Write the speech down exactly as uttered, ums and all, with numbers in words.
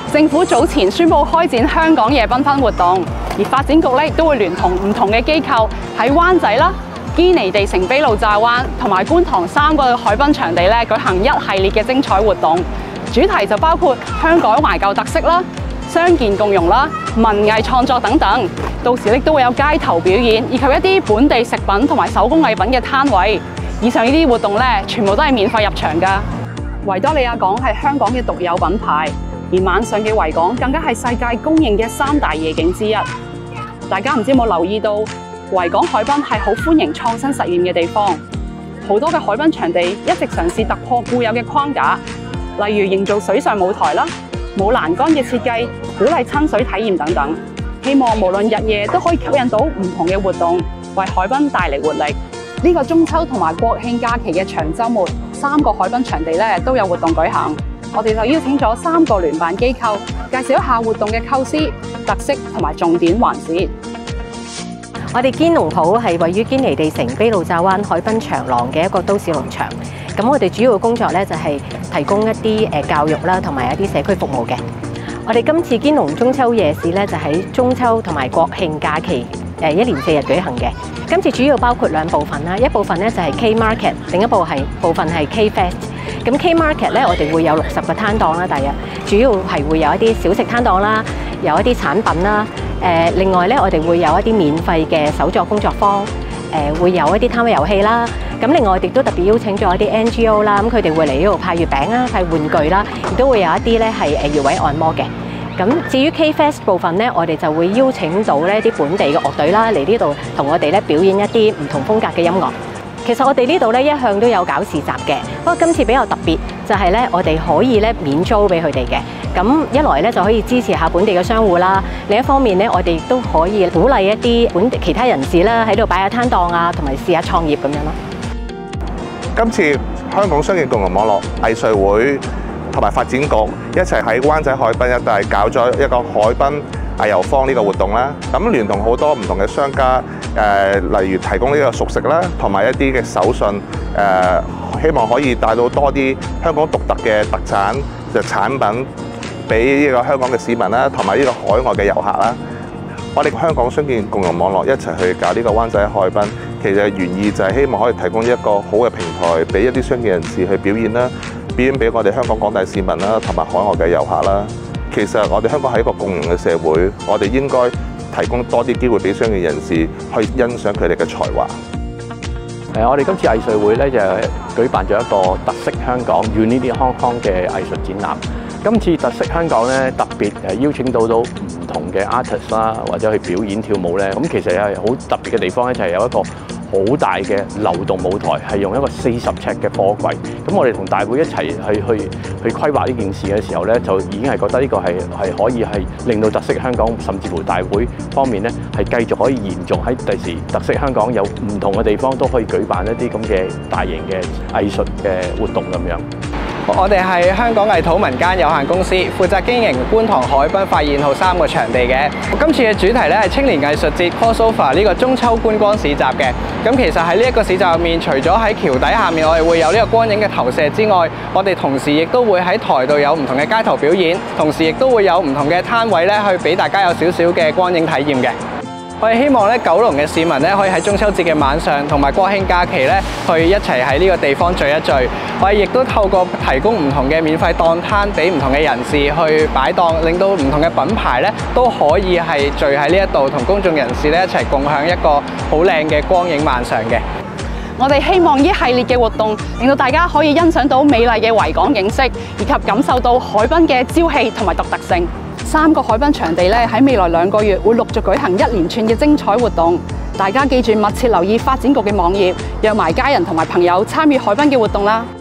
政府早前宣布開展香港夜繽紛活動，而發展局咧亦都會聯同唔同嘅機構喺灣仔啦、堅尼地城卑路乍灣同埋觀塘三個海濱場地咧舉行一系列嘅精彩活動，主題就包括香港懷舊特色啦、傷健共融啦、文藝創作等等。到時亦都會有街頭表演，以及一啲本地食品同埋手工藝品嘅攤位。以上呢啲活動咧，全部都係免費入場㗎。維多利亞港係香港嘅獨有品牌。而晚上嘅維港更加係世界公認嘅三大夜景之一。大家唔知有冇留意到，維港海濱係好歡迎創新實驗嘅地方。好多嘅海濱場地一直嘗試突破固有嘅框架，例如營造水上舞台啦、冇欄杆嘅設計、鼓勵親水體驗等等。希望無論日夜都可以吸引到唔同嘅活動，為海濱帶嚟活力。呢個中秋同埋國慶假期嘅長週末，三個海濱場地咧都有活動舉行。我哋就邀請咗三個聯辦機構，介紹一下活動嘅構思、特色同埋重點環節。 我哋堅農圃係位於堅尼地城卑路乍灣海濱長廊嘅一個都市農場。咁我哋主要嘅工作咧就係提供一啲誒教育啦，同埋一啲社區服務嘅。我哋今次堅農中秋夜市咧就喺中秋同埋國慶假期誒一連四日舉行嘅。今次主要包括兩部分啦，一部分咧就係 K Market， 另一部係部分係 K Fest。咁 K Market 咧，我哋會有六十個攤檔啦，大約主要係會有一啲小食攤檔啦，有一啲產品啦。誒，另外咧，我哋會有一啲免費嘅手作工作坊，誒，會有一啲攤位遊戲啦。咁另外，我哋都特別邀請咗一啲 N G O 啦，咁佢哋會嚟呢度派月餅啦、派玩具啦，亦都會有一啲咧係誒穴位按摩嘅。咁至於 K Fest 部分咧，我哋就會邀請到呢啲本地嘅樂隊啦嚟呢度同我哋咧表演一啲唔同風格嘅音樂。其實我哋呢度咧一向都有搞市集嘅，不過今次比較特別就係咧，我哋可以咧免租俾佢哋嘅。咁一來咧就可以支持下本地嘅商戶啦，另一方面咧我哋亦都可以鼓勵一啲本地其他人士啦喺度擺下攤檔啊，同埋試下創業咁樣咯。 今次香港傷健共融網絡藝穗會同埋發展局一齊喺灣仔海濱一帶搞咗一個海濱藝遊坊呢個活動啦。咁聯同好多唔同嘅商家。誒、呃，例如提供呢個熟食啦，同埋一啲嘅手信，誒、呃，希望可以帶到多啲香港獨特嘅特產嘅產品俾呢個香港嘅市民啦，同埋呢個海外嘅遊客啦。我哋香港傷健共融網絡一齊去搞呢個灣仔海濱，其實原意就係希望可以提供一個好嘅平台，俾一啲傷健人士去表演啦，表演俾我哋香港廣大市民啦，同埋海外嘅遊客啦。其實我哋香港係一個共融嘅社會，我哋應該提供多啲機會俾傷健人士去欣賞佢哋嘅才華。 誒，我哋今次藝穗會咧就舉辦咗一個特色香港 Unity Hong Kong 嘅藝術展覽。今次特色香港咧特別誒邀請到到唔同嘅 artist 啦，或者去表演跳舞咧。咁其實係好特別嘅地方咧，就係有一個好大嘅流動舞台，係用一個四十尺嘅貨櫃。咁我哋同大會一齊去去去規劃呢件事嘅時候咧，就已經係覺得呢個係係可以係令到特色香港，甚至乎大會方面咧係繼續可以延續喺第時特色香港有唔同嘅地方都可以舉辦一啲咁嘅大型嘅藝術嘅活動咁樣。 我哋係香港藝土民間有限公司，負責經營觀塘海濱發現號三個場地嘅。今次嘅主題咧係青年藝術節 Crossover 呢個中秋觀光市集嘅。咁其實喺呢一個市集入面，除咗喺橋底下面我哋會有呢個光影嘅投射之外，我哋同時亦都會喺台度有唔同嘅街頭表演，同時亦都會有唔同嘅攤位咧去俾大家有少少嘅光影體驗嘅。我哋希望咧，九龍嘅市民咧可以喺中秋節嘅晚上同埋國慶假期咧，去一齊喺呢個地方聚一聚。我哋亦都透過提供唔同嘅免費檔攤俾唔同嘅人士去擺檔，令到唔同嘅品牌咧都可以係聚喺呢一度，同公眾人士咧一齊共享一個好靚嘅光影晚上嘅。 我哋希望呢系列嘅活動，令到大家可以欣賞到美麗嘅維港景色，以及感受到海濱嘅朝氣同埋獨特性。三個海濱場地咧喺未來兩個月會陸續舉行一連串嘅精彩活動，大家記住密切留意發展局嘅網頁，約埋家人同埋朋友參與海濱嘅活動啦。